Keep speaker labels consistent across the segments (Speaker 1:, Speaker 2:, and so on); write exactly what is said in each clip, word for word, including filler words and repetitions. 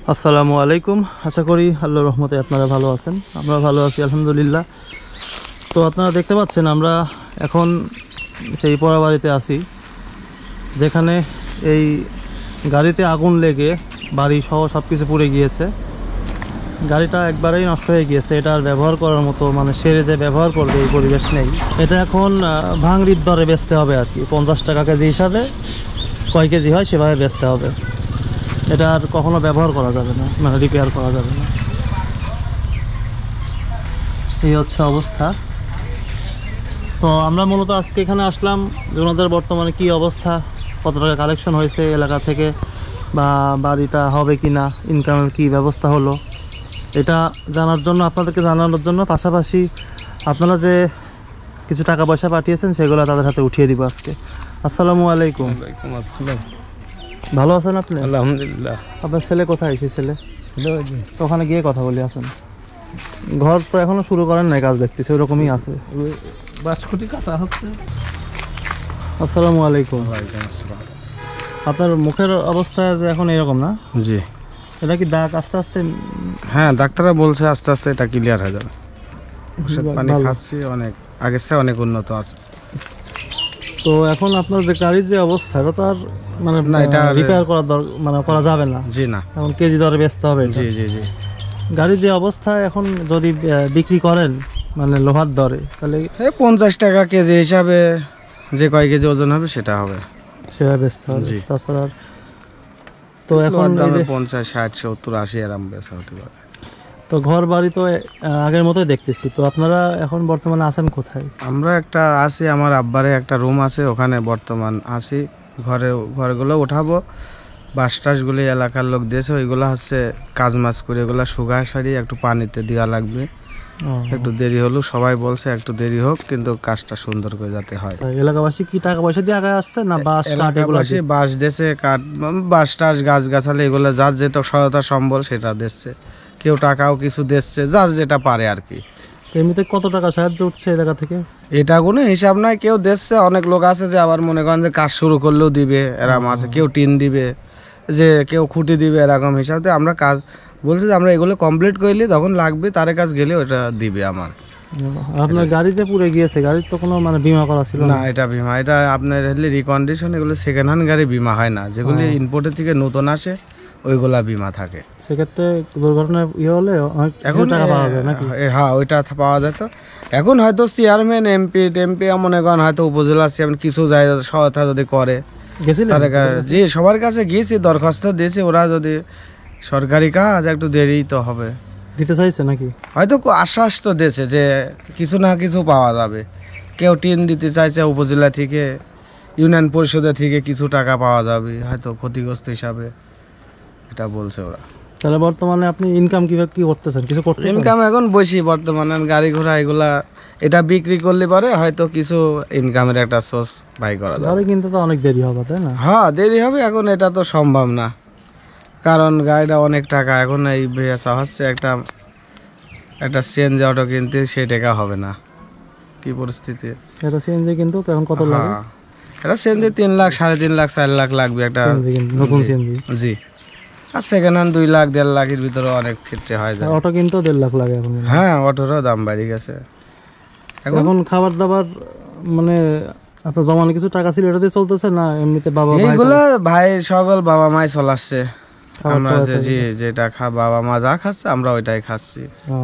Speaker 1: আসসালামু আলাইকুম। আশা করি আল্লাহর রহমতে আপনারা ভালো আছেন। আমরা ভালো আছি আলহামদুলিল্লাহ। তো আপনারা দেখতে পাচ্ছেন আমরা এখন সেই পোড়াবাড়িতে আছি, যেখানে এই গাড়িতে আগুন লেগে বাড়ি সহ সব কিছু পুড়ে গিয়েছে। গাড়িটা একবারেই নষ্ট হয়ে গিয়েছে। এটা আর ব্যবহার করার মতো মানে সেরে যে ব্যবহার করবে এই পরিবেশ নেই। এটা এখন ভাঙড়ির দরে বেচতে হবে আর কি, পঞ্চাশ টাকা কেজি হিসাবে কয় কেজি হয় সেভাবে বেচতে হবে। এটা আর কখনো ব্যবহার করা যাবে না, মানে রিপেয়ার করা যাবে না। এই হচ্ছে অবস্থা। তো আমরা মূলত আজকে এখানে আসলাম যে ওনাদের বর্তমানে কি অবস্থা, কত টাকা কালেকশন হয়েছে এলাকা থেকে, বা বাড়িটা হবে কি না, ইনকামের কি ব্যবস্থা হলো, এটা জানার জন্য, আপনাদেরকে জানানোর জন্য। পাশাপাশি আপনারা যে কিছু টাকা পয়সা পাঠিয়েছেন সেগুলো তাদের হাতে উঠিয়ে দিব আজকে। আসসালামু আলাইকুম।
Speaker 2: ওয়ালাইকুম আসসালাম।
Speaker 1: ভালো আছেন আপনি?
Speaker 2: আলহামদুলিল্লাহ।
Speaker 1: আপনার ছেলে কোথায়? এসে ছেলে তো ওখানে গিয়ে কথা বলি আসেন। ঘর তো এখনো শুরু করেন নাই, কাজ দেখতেছি ওরকমই আছে।
Speaker 2: বাঁশকুটি কাটা হচ্ছে।
Speaker 1: আসসালামু আলাইকুম।
Speaker 2: ওয়ালাইকুম আসসালাম।
Speaker 1: আপনার মুখের অবস্থা এখন এরকম না?
Speaker 2: জি
Speaker 1: এটা কি দাগ আস্তে আস্তে?
Speaker 2: হ্যাঁ, ডাক্তাররা বলছে আস্তে আস্তে এটা ক্লিয়ার হয়ে যাবে। ওষুধ পানি খাচ্ছি, অনেক আগের চেয়ে অনেক উন্নত আছে।
Speaker 1: তো এখন আপনার যে গাড়ির যে অবস্থা, এটা তো আর মানে
Speaker 2: না, এটা
Speaker 1: রিপেয়ার করা মানে করা যাবে না।
Speaker 2: জি না,
Speaker 1: এখন কেজি দরে বেচতে হবে।
Speaker 2: জি জি জি
Speaker 1: গাড়ির যে অবস্থা এখন, যদি বিক্রি করেন মানে লোহার দরে, তাহলে
Speaker 2: এই পঞ্চাশ টাকা কেজি হিসাবে যে কয় কেজি ওজন হবে সেটা হবে,
Speaker 1: সেটা বেচতে হবে। তাছাড়া তো এখন
Speaker 2: পঞ্চাশ ষাট সত্তর আশি এরকম বেচা হতে পারে।
Speaker 1: তো ঘর বাড়ি তো আগের মতোই দেখতেছি। তো আপনারা এখন বর্তমানে আছেন কোথায়?
Speaker 2: আমরা একটা আছি, আমার আব্বারে একটা রুম আছে, ওখানে বর্তমান আছি। ঘরে ঘরগুলো উঠাবো, বাঁশ টাশগুলি এলাকার লোক দিয়েছে, ওইগুলো হচ্ছে কাজ মাছ করে ওগুলো শুকায় সারি একটু পানিতে দেওয়া লাগবে। একটু দেরি হলো, সবাই বলছে একটু দেরি হোক, কিন্তু কাজটা সুন্দর করে যাতে হয়।
Speaker 1: এলাকাবাসী কি টাকা পয়সা দিয়ে আগে আসছে না বাঁশ কাঠ?
Speaker 2: এলাকাবাসী বাঁশ দেশে, কাঠ, বাঁশ টাশ গাছ গাছালি এগুলো যার যেটা সহায়তা সম্বল সেটা দিচ্ছে। কেউ টাকাও কিছু দিচ্ছে, যার যেটা পারে আর কি।
Speaker 1: এমনিতে কত টাকা সাহায্য উঠছে এলাকা থেকে?
Speaker 2: এটা কোনো হিসাব নাই, কেউ দিচ্ছে। অনেক লোক আছে যে আবার মনে করেন যে কাজ শুরু করলেও দিবে, এরকম আছে। কেউ টিন দিবে, যে কেউ খুঁটি দিবে, এরকম হিসাবে আমরা কাজ বলছি যে আমরা এগুলো কমপ্লিট করলে তখন লাগবে, তার কাজ গেলে ওটা দিবে আমার।
Speaker 1: আপনার গাড়ি যে পুড়ে গিয়েছে, গাড়ির তো কোনো মানে বিমা করা ছিল
Speaker 2: না? এটা বিমা, এটা আপনার হলে রিকন্ডিশন, এগুলো সেকেন্ড হ্যান্ড গাড়ি বিমা হয় না। যেগুলি ইম্পোর্টের থেকে নতুন আসে ওইগুলা বিমা থাকে।
Speaker 1: সেক্ষেত্রে দুর্ঘটনায় ইয়ে হলে এখন টাকা পাওয়া যায় নাকি?
Speaker 2: হ্যাঁ, ওইটা পাওয়া যেত। এখন হয়তো চেয়ারম্যান, এমপি টেমপি মনে করেন, হয়তো উপজেলা চেয়ারম্যান কিছু যায় সহায়তা যদি করে। জি, সবার কাছে গিয়েছি, দরখাস্ত দিয়েছি। ওরা যদি সরকারি কাজ একটু দেরি তো হবে,
Speaker 1: দিতে চাইছে নাকি?
Speaker 2: হয়তো আশ্বাস তো দিয়েছে যে কিছু না কিছু পাওয়া যাবে। কেউ টিন দিতে চাইছে উপজেলা থেকে, ইউনিয়ন পরিষদের থেকে কিছু টাকা পাওয়া যাবে হয়তো ক্ষতিগ্রস্ত হিসাবে, এটা বলছে ওরা।
Speaker 1: তাহলে বর্তমানে আপনি ইনকাম কিভাবে কি করতেছেন? কিছু করতেছেন?
Speaker 2: ইনকাম এখন বসি বর্তমানে গাড়ি ঘোড়া এগুলা, এটা বিক্রি করলে পারে হয়তো কিছু ইনকামের একটা সোর্স বাই করা যাবে।
Speaker 1: কিন্তু তো অনেক দেরি হবে, তাই না?
Speaker 2: হ্যাঁ, দেরি হবে। এখন এটা তো সম্ভব না, কারণ গাড়িটা অনেক টাকা। এখন এই বেচা হচ্ছে একটা একটা সিএনজি অটো কিনতে, সেই টাকা হবে না। কি পরিস্থিতি
Speaker 1: এটা সিএনজি কিন্তু তো এখন কত লাগে?
Speaker 2: এটা সিএনজি তিন লাখ সাড়ে তিন লাখ চার লাখ লাগবে একটা
Speaker 1: নতুন সিএনজি।
Speaker 2: জি, আর সেকেন্ড হ্যান্ড দুই লাখ দেড় লাখের ভিতরে অনেক ক্ষেত্রে হয় যায়।
Speaker 1: অটো কিনতেও দেড় লাখ লাগে এখন।
Speaker 2: হ্যাঁ, অটোরও দাম বেড়ে গেছে
Speaker 1: এখন। খাবার দাবার মানে আপনার জমানো কিছু টাকা ছিল, এটা দিয়ে চলতেছে না এমনিতে? বাবা
Speaker 2: এইগুলো ভাই সকল বাবা মাই চলাচ্ছে। আমরা যে জি যেটা খা বাবা মা যা খাচ্ছে আমরা ওইটাই খাচ্ছি।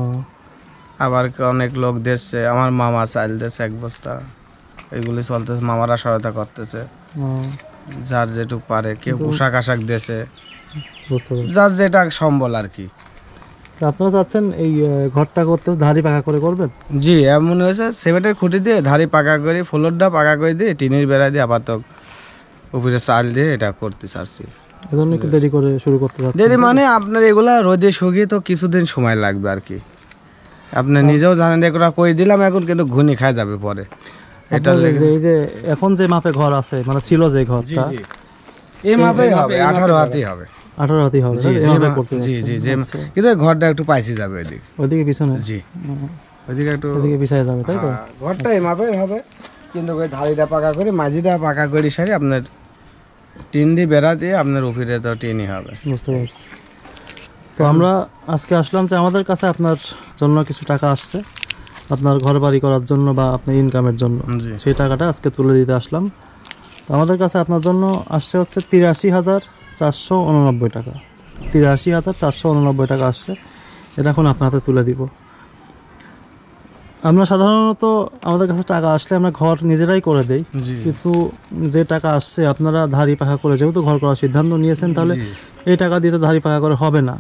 Speaker 2: আবার অনেক লোক দিচ্ছে, আমার মামা চাল দিচ্ছে এক বস্তা, এইগুলি চলতেছে। মামারা সহায়তা করতেছে যার যেটুক পারে। কেউ পোশাক আশাক দিয়েছে, যার যেটা সম্বল আর কি।
Speaker 1: আপনারা চাচ্ছেন এই ঘরটা করতে ধারি পাকা করে করবেন?
Speaker 2: জি, এমন হয়েছে সিমেন্টের খুঁটি দিয়ে ধারি পাকা করে, ফ্লোরটা পাকা করে দিয়ে, টিনের বেড়া দিয়ে আপাতত উপরে চাল দিয়ে এটা করতে চাচ্ছি।
Speaker 1: এজন্য একটু দেরি করে শুরু করতে চাচ্ছি।
Speaker 2: দেরি মানে আপনার এগুলা রোদে শুকিয়ে তো কিছুদিন সময় লাগবে আর কি। আপনি নিজেও জানেন, এগুলা করে দিলাম এখন, কিন্তু ঘুনি খাই যাবে পরে।
Speaker 1: এটা এই যে এখন যে মাপে ঘর আছে, মানে ছিল যে ঘরটা,
Speaker 2: এই মাপেই হবে, আঠারো হাতেই হবে।
Speaker 1: আঠারো হাতি হবে।
Speaker 2: জি জি জি, কিন্তু ঘরটা একটু পাইছি যাবে ওইদিকে,
Speaker 1: ওইদিকে পিছনে।
Speaker 2: জি, ওইদিকে একটু
Speaker 1: ওইদিকে পিছায় যাবে, তাই তো?
Speaker 2: ঘরটা এই মাপের হবে, কিন্তু ওই ধারিটা পাকা করে, মাঝিটা পাকা করে সারি আপনার টিন দিয়ে বেড়া দিয়ে আপনার উপরে তো টিনই হবে।
Speaker 1: বুঝতে পারছি। তো আমরা আজকে আসলাম যে আমাদের কাছে আপনার জন্য কিছু টাকা আসছে আপনার ঘর বাড়ি করার জন্য বা আপনার ইনকামের জন্য, সেই টাকাটা আজকে তুলে দিতে আসলাম। তো আমাদের কাছে আপনার জন্য আসছে হচ্ছে তিরাশি হাজার চারশো উননব্বই টাকা তিরাশি হাজার চারশো উননব্বই টাকা আসছে। এটা এখন আপনার হাতে তুলে দিব। আমরা সাধারণত আমাদের কাছে টাকা আসলে আমরা ঘর নিজেরাই করে দেই, কিন্তু যে টাকা আসছে আপনারা ধারি পাখা করে যেহেতু ঘর করার সিদ্ধান্ত নিয়েছেন, তাহলে এই টাকা দিয়ে তো ধারি পাখা করে হবে না।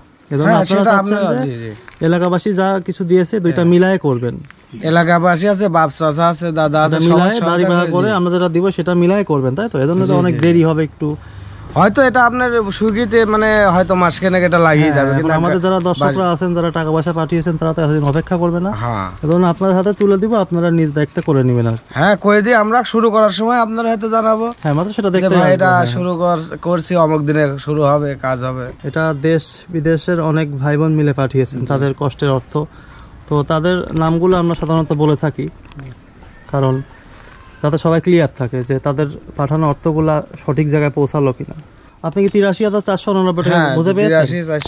Speaker 1: এলাকাবাসী যা কিছু দিয়েছে দুইটা মিলায় করবেন।
Speaker 2: এলাকাবাসী আছে, বাপ চাচা আছে, দাদা আছে,
Speaker 1: মিলায় ধারি পাখা করে আমরা যেটা দিব সেটা মিলায় করবেন, তাই তো? এজন্য তো অনেক দেরি হবে একটু,
Speaker 2: হয়তো এটা আপনার সুইগিতে মানে হয়তো মাসখানেক এটা লাগিয়ে যাবে, কিন্তু
Speaker 1: আমাদের যারা দর্শকরা আছেন যারা টাকা পয়সা পাঠিয়েছেন তারা তো এতদিন অপেক্ষা করবে না।
Speaker 2: হ্যাঁ,
Speaker 1: এজন্য আপনাদের হাতে তুলে দিব, আপনারা নিজ দায়িত্বে করে নেবেন। আর
Speaker 2: হ্যাঁ, করে দিয়ে আমরা শুরু করার সময় আপনার হাতে জানাবো।
Speaker 1: হ্যাঁ, মাত্র সেটা দেখতে
Speaker 2: ভাই এটা শুরু করছি অমুক দিনে শুরু হবে, কাজ হবে।
Speaker 1: এটা দেশ বিদেশের অনেক ভাই বোন মিলে পাঠিয়েছেন তাদের কষ্টের অর্থ। তো তাদের নামগুলো আমরা সাধারণত বলে থাকি, কারণ যাতে সবাই ক্লিয়ার থাকে যে তাদের পাঠানো অর্থগুলা সঠিক জায়গায় পৌঁছালো কিনা। আপনি কি তিরাশি হাজার চারশো উননব্বই টাকা বুঝে পেয়েছেন?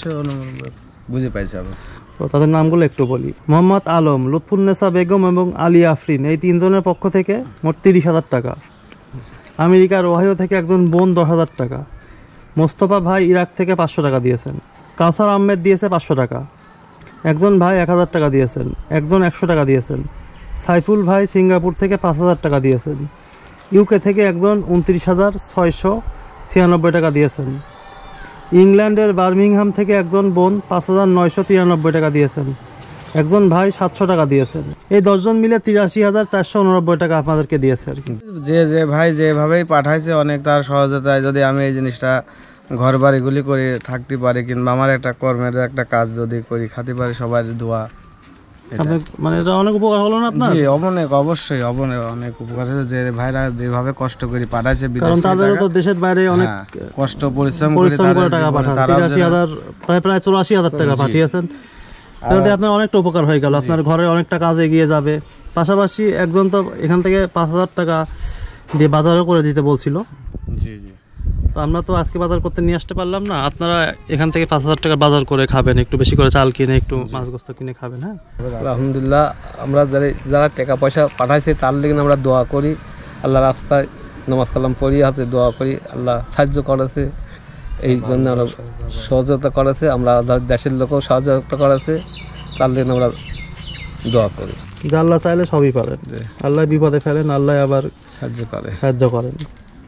Speaker 2: বুঝে পাইছি আমি।
Speaker 1: তো তাদের নামগুলো একটু বলি। মোহাম্মদ আলম, লুৎফুন্নেসা বেগম এবং আলিয়া আফরিন, এই তিনজনের পক্ষ থেকে মোট তিরিশ হাজার টাকা। আমেরিকার ওহাইও থেকে একজন বোন দশ হাজার টাকা। মোস্তফা ভাই ইরাক থেকে পাঁচশো টাকা দিয়েছেন। কাউসার আহমেদ দিয়েছে পাঁচশো টাকা। একজন ভাই এক হাজার টাকা দিয়েছেন। একজন একশো টাকা দিয়েছেন। সাইফুল ভাই সিঙ্গাপুর থেকে পাঁচ হাজার টাকা দিয়েছেন। ইউকে থেকে একজন উনত্রিশ হাজার ছয়শো ছিয়ানব্বই টাকা দিয়েছেন। ইংল্যান্ডের বার্মিংহাম থেকে একজন বোন পাঁচ হাজার নয়শো তিরানব্বই টাকা দিয়েছেন। একজন ভাই সাতশো টাকা দিয়েছেন। এই দশজন মিলে তিরাশি হাজার চারশো উননব্বই টাকা আপনাদেরকে দিয়েছে আর কি।
Speaker 2: যে যে ভাই যেভাবেই পাঠাইছে অনেক তার সহজতায় যদি আমি এই জিনিসটা ঘর বাড়িগুলি করে থাকতে পারি, কিংবা আমার একটা কর্মের একটা কাজ যদি করি খাতে পারি, সবার দোয়া,
Speaker 1: মানে এটা অনেক উপকার হলো না আপনার?
Speaker 2: জি অনেক, অবশ্যই অনেক অনেক উপকার হয়েছে। যে ভাইরা যেভাবে কষ্ট করে পাঠাইছে,
Speaker 1: কারণ তাদেরও তো দেশের বাইরে অনেক
Speaker 2: কষ্ট পরিশ্রম
Speaker 1: করে টাকা পাঠান। তিরাশি হাজার প্রায় প্রায় চুরাশি হাজার টাকা পাঠিয়েছেন। তাহলে আপনার অনেকটা উপকার হয়ে গেল, আপনার ঘরে অনেকটা কাজ এগিয়ে যাবে। পাশাপাশি একজন তো এখান থেকে পাঁচ হাজার টাকা দিয়ে বাজারও করে দিতে বলছিল।
Speaker 2: জি জি।
Speaker 1: তো আমরা তো আজকে বাজার করতে নিয়ে আসতে পারলাম না, আপনারা এখান থেকে পাঁচ হাজার টাকা বাজার করে খাবেন, একটু বেশি করে চাল কিনে একটু মাছ গোস্ত কিনে খাবেন। হ্যাঁ,
Speaker 3: আলহামদুলিল্লাহ। আমরা যারা যারা টাকা পয়সা পাঠাইছে তার লেগে আমরা দোয়া করি, আল্লাহ রাস্তায় নামাজ কালাম পড়ি, হাতে দোয়া করি, আল্লাহ সাহায্য করেছে, এই জন্য আমরা সহযোগিতা করেছে, আমরা দেশের লোকও সহযোগিতা করেছে, তার লেগে আমরা দোয়া করি।
Speaker 1: যে আল্লাহ চাইলে সবই পারেন, আল্লাহ বিপদে ফেলেন, আল্লাহ আবার
Speaker 3: সাহায্য করে
Speaker 1: সাহায্য করেন।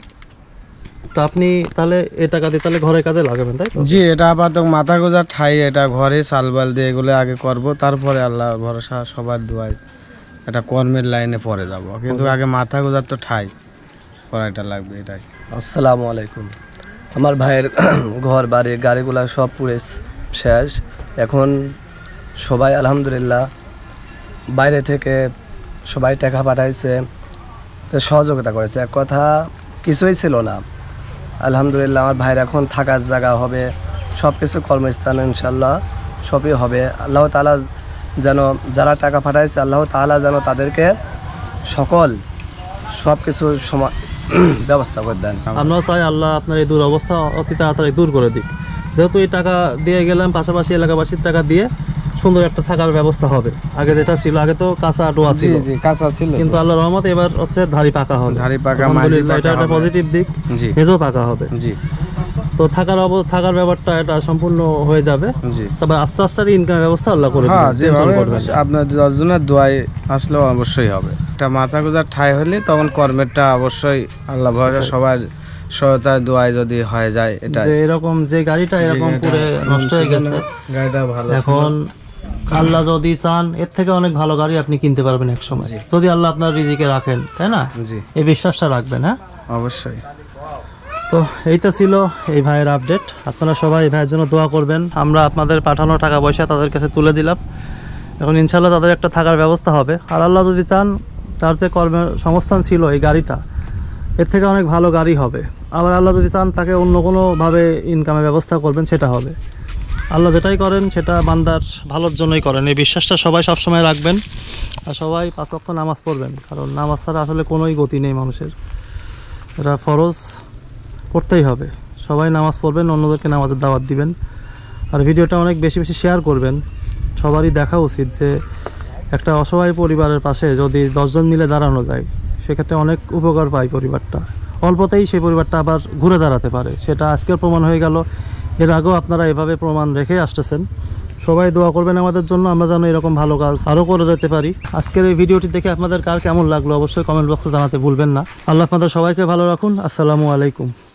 Speaker 1: তো আপনি তাহলে এই টাকা দিয়ে তাহলে ঘরের কাজে লাগাবেন, তাই তো?
Speaker 2: জি, এটা আপাতত মাথা গোজার ঠাই, এটা ঘরে চালবাল দিয়ে এগুলো আগে করব, তারপরে আল্লাহ ভরসা সবার দোয়ায় এটা কর্মের লাইনে পরে যাব, কিন্তু আগে মাথা গোজার তো ঠাই করাটা লাগবে, এটাই।
Speaker 3: আসসালামু আলাইকুম। আমার ভাইয়ের ঘর বাড়ি গাড়িগুলো সব পুরে শেষ। এখন সবাই আলহামদুলিল্লাহ বাইরে থেকে সবাই টাকা পাঠাইছে, তো সহযোগিতা করেছে। এক কথা কিছুই ছিল না, আলহামদুলিল্লাহ আমার ভাইয়ের এখন থাকার জায়গা হবে, সব কিছু কর্মস্থান ইনশাল্লাহ সবই হবে। আল্লাহ তাআলা যেন যারা টাকা পাঠাইছে আল্লাহ তাআলা যেন তাদেরকে সকল সব কিছু সময় ব্যবস্থা করে দেন।
Speaker 1: আমরাও চাই আল্লাহ আপনার এই দুরবস্থা অতি তাড়াতাড়ি দূর করে দিক। যেহেতু এই টাকা দিয়ে গেলাম, পাশাপাশি এলাকাবাসীর টাকা দিয়ে সুন্দর একটা থাকার ব্যবস্থা হবে। আগে যেটা ছিল, আগে তো কাঁচা টোয়া ছিল,
Speaker 2: জি কাঁচা ছিল,
Speaker 1: কিন্তু আল্লাহর রহমতে এবার হচ্ছে ধারি পাকা হবে,
Speaker 2: ধারি পাকা,
Speaker 1: আলহামদুলিল্লাহ, এটা একটা পজিটিভ দিক।
Speaker 2: জি,
Speaker 1: মেজো পাকা হবে।
Speaker 2: জি,
Speaker 1: তো থাকার অব থাকার ব্যাপারটা এটা সম্পূর্ণ হয়ে যাবে।
Speaker 2: জি,
Speaker 1: তবে আস্তে আস্তে ইনকাম ব্যবস্থা আল্লাহ করে
Speaker 2: হ্যাঁ, যেভাবে আপনার দশজনের দোয়ায় আসলেও অবশ্যই হবে। এটা মাথা গোজার ঠাই হলে তখন কর্মেরটা অবশ্যই আল্লাহ ভরসা সবার সহায়তায় দোয়ায় যদি হয়ে যায়, এটা
Speaker 1: যে এরকম যে গাড়িটা এরকম পুরো নষ্ট হয়ে গেছে,
Speaker 2: গাড়িটা ভালো,
Speaker 1: এখন আল্লাহ যদি চান এর থেকে অনেক ভালো গাড়ি আপনি কিনতে পারবেন এক সময়, যদি আল্লাহ আপনার রিজিকে রাখেন, তাই না?
Speaker 2: জি,
Speaker 1: এই বিশ্বাসটা রাখবেন। হ্যাঁ,
Speaker 2: অবশ্যই।
Speaker 1: তো এইটা ছিল এই ভাইয়ের আপডেট। আপনারা সবাই এই ভাইয়ের জন্য দোয়া করবেন। আমরা আপনাদের পাঠানো টাকা পয়সা তাদের কাছে তুলে দিলাম, এখন ইনশাল্লাহ তাদের একটা থাকার ব্যবস্থা হবে। আর আল্লাহ যদি চান তার যে কর্মের সংস্থান ছিল এই গাড়িটা, এর থেকে অনেক ভালো গাড়ি হবে। আবার আল্লাহ যদি চান তাকে অন্য কোনোভাবে ইনকামের ব্যবস্থা করবেন, সেটা হবে। আল্লাহ যেটাই করেন সেটা বান্দার ভালোর জন্যই করেন, এই বিশ্বাসটা সবাই সবসময় রাখবেন। আর সবাই পাঁচ ওয়াক্ত নামাজ পড়বেন, কারণ নামাজ ছাড়া আসলে কোনোই গতি নেই মানুষের, এটা ফরজ, পড়তেই হবে। সবাই নামাজ পড়বেন, অন্যদেরকে নামাজের দাওয়াত দিবেন। আর ভিডিওটা অনেক বেশি বেশি শেয়ার করবেন। সবারই দেখা উচিত যে একটা অসহায় পরিবারের পাশে যদি দশজন মিলে দাঁড়ানো যায় সেক্ষেত্রে অনেক উপকার পায় পরিবারটা, অল্পতেই সেই পরিবারটা আবার ঘুরে দাঁড়াতে পারে। সেটা আজকের প্রমাণ হয়ে গেল, এর আগেও আপনারা এভাবে প্রমাণ রেখে আসতেছেন। সবাই দোয়া করবেন আমাদের জন্য, আমরা যেন এরকম ভালো কাজ আরও করে যেতে পারি। আজকের এই ভিডিওটি দেখে আপনাদের কার কেমন লাগলো অবশ্যই কমেন্ট বক্সে জানাতে ভুলবেন না। আল্লাহ আপনাদের সবাইকে ভালো রাখুন। আসসালামু আলাইকুম।